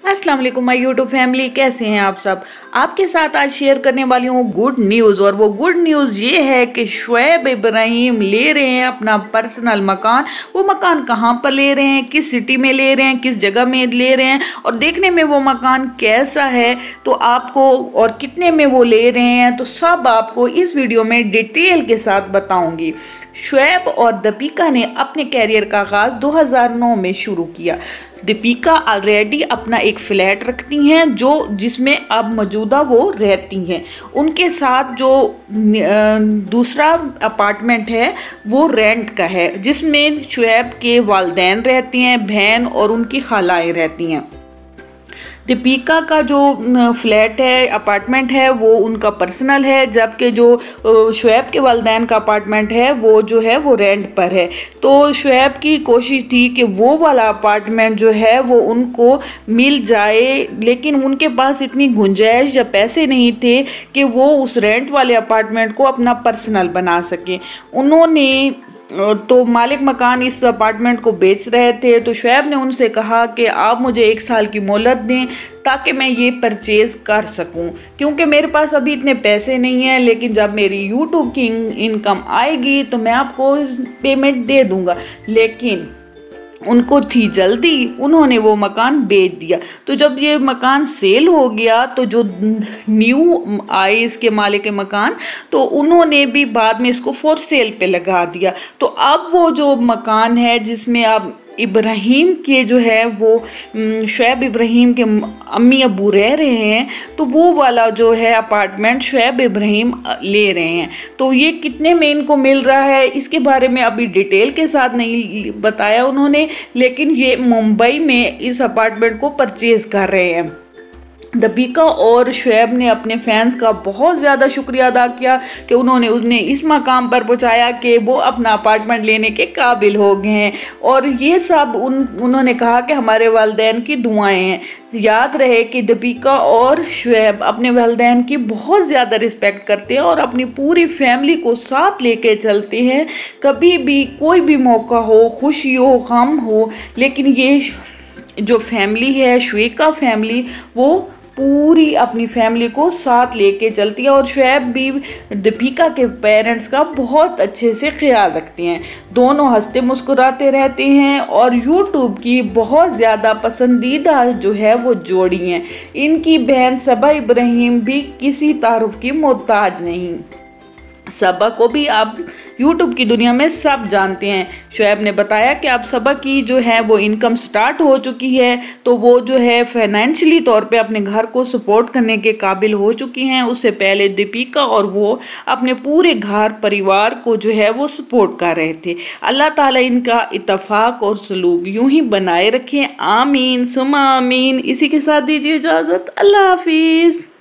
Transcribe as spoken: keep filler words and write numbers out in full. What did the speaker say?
अस्सलाम वालेकुम my YouTube family, कैसे हैं आप सब। आपके साथ आज शेयर करने वाली हूँ गुड न्यूज़। और वो गुड न्यूज़ ये है कि शुएब इब्राहिम ले रहे हैं अपना पर्सनल मकान। वो मकान कहाँ पर ले रहे हैं, किस सिटी में ले रहे हैं, किस जगह में ले रहे हैं और देखने में वो मकान कैसा है तो आपको, और कितने में वो ले रहे हैं, तो सब आपको इस वीडियो में डिटेल के साथ बताऊंगी। शुएब और दीपिका ने अपने कैरियर का आगाज़ दो हज़ार नौ में शुरू किया। दीपिका ऑलरेडी अपना एक फ्लैट रखती हैं जो जिसमें अब मौजूदा वो रहती हैं। उनके साथ जो दूसरा अपार्टमेंट है वो रेंट का है, जिसमें शुएब के वालिदैन रहती हैं, बहन और उनकी खालाएँ रहती हैं। दीपिका का जो फ्लैट है, अपार्टमेंट है, वो उनका पर्सनल है, जबकि जो शुएब के वालिदैन का अपार्टमेंट है वो जो है वो रेंट पर है। तो शुएब की कोशिश थी कि वो वाला अपार्टमेंट जो है वो उनको मिल जाए, लेकिन उनके पास इतनी गुंजाइश या पैसे नहीं थे कि वो उस रेंट वाले अपार्टमेंट को अपना पर्सनल बना सके। उन्होंने तो मालिक मकान इस अपार्टमेंट को बेच रहे थे, तो शुएब ने उनसे कहा कि आप मुझे एक साल की मोहलत दें ताकि मैं ये परचेज़ कर सकूं, क्योंकि मेरे पास अभी इतने पैसे नहीं हैं, लेकिन जब मेरी यूट्यूब की इनकम आएगी तो मैं आपको पेमेंट दे दूंगा। लेकिन उनको थी जल्दी, उन्होंने वो मकान बेच दिया। तो जब ये मकान सेल हो गया तो जो न्यू आए इसके मालिक के मकान, तो उन्होंने भी बाद में इसको फॉर सेल पे लगा दिया। तो अब वो जो मकान है जिसमें अब इब्राहिम के जो है वो शुएब इब्राहिम के अम्मी अबू रह रहे हैं, तो वो वाला जो है अपार्टमेंट शुएब इब्राहिम ले रहे हैं। तो ये कितने में इनको मिल रहा है इसके बारे में अभी डिटेल के साथ नहीं बताया उन्होंने, लेकिन ये मुंबई में इस अपार्टमेंट को परचेज़ कर रहे हैं। दीपिका और शुएब ने अपने फैंस का बहुत ज़्यादा शुक्रिया अदा किया कि उन्होंने उन्हें इस मकाम पर पहुंचाया कि वो अपना अपार्टमेंट लेने के काबिल हो गए हैं। और ये सब उन उन्होंने कहा कि हमारे वालिदैन की दुआएं हैं। याद रहे कि दीपिका और शुएब अपने वालिदैन की बहुत ज़्यादा रिस्पेक्ट करते हैं और अपनी पूरी फैमिली को साथ लेके चलते हैं। कभी भी कोई भी मौका हो, खुशी हो, गम हो, लेकिन ये जो फैमिली है, शुएब फैमिली, वो पूरी अपनी फैमिली को साथ लेके चलती है। और शुएब भी दीपिका के पेरेंट्स का बहुत अच्छे से ख्याल रखते हैं। दोनों हंसते मुस्कुराते रहते हैं और यूट्यूब की बहुत ज़्यादा पसंदीदा जो है वो जोड़ी हैं। इनकी बहन सबा इब्राहिम भी किसी तारुफ की मोहताज नहीं। सबा को भी आप यूट्यूब की दुनिया में सब जानते हैं। शुएब ने बताया कि अब सबा की जो है वो इनकम स्टार्ट हो चुकी है, तो वो जो है फाइनेंशियली तौर पे अपने घर को सपोर्ट करने के काबिल हो चुकी हैं। उससे पहले दीपिका और वो अपने पूरे घर परिवार को जो है वो सपोर्ट कर रहे थे। अल्लाह ताला इनका इत्तफाक और सलूक यूं ही बनाए रखें। आमीन सुमा आमीन। इसी के साथ दीजिए इजाज़त। अल्लाह हाफिज़।